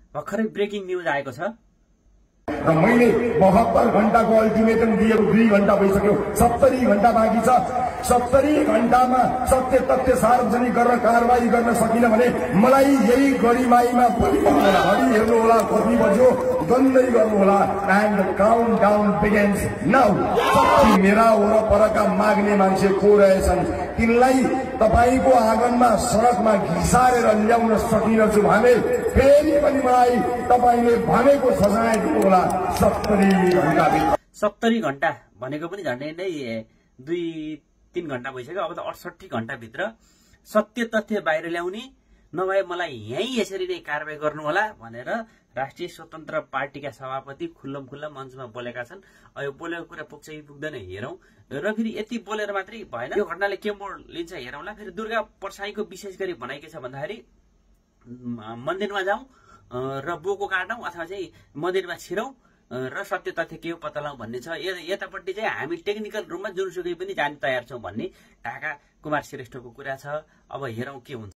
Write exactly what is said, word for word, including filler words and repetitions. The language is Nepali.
भर्खरै ब्रेकिङ न्युज आएको छ। र मैले बहत्तर घण्टाको अल्टिमेटम दिएको दुई घण्टा भइसक्यो, सत्तरी घण्टा बाँकी छ। सत्तरी घण्टामा सत्य तथ्य सार्वजनिक गरेर कारवाही गर्न सकिन भने मलाई यही गरिमाईमा घडी हेर्नुहोला, कति बज्यो गन्दै गर्नुहोला। And count down begins now. मेरा वरपरका माग्ने मान्छे को रहेछन् तिनलाई तपाईको आँगनमा सडकमा घिसारेर ल्याउन सकिनछु भने फेरि पनि मलाई तपाईले भनेको सजाय दिनुहोला। सत्तरी घण्टा सत्तरी घण्टा भनेको पनि झन्डै नै दुई तीन घण्टा भइसक्यो। अब त अडसठी घण्टाभित्र सत्य तथ्य बाहिर ल्याउने, नभए मलाई यहीँ यसरी नै कारवाही गर्नुहोला भनेर राष्ट्रिय स्वतन्त्र पार्टीका सभापति खुल्लम खुल्ला मञ्चमा बोलेका छन्। अब यो बोलेको कुरा पुग्छ कि पुग्दैन हेरौँ। र फेरि यति बोलेर मात्रै भएन, यो घटनाले के मोड लिन्छ हेरौँला। फेरि दुर्गा प्रसाईको विशेष गरी भनाइ के छ भन्दाखेरि मन्दिरमा जाउँ र बोको काटौँ अथवा चाहिँ मन्दिरमा छिरौँ र सत्य तथ्य के हो पत्ता लगाउँ भन्ने छ। यतापट्टि चाहिँ हामी टेक्निकल रूपमा जुनसुकै पनि जान तयार छौँ भन्ने ढाका कुमार श्रेष्ठको कुरा छ। अब हेरौँ के हुन्छ।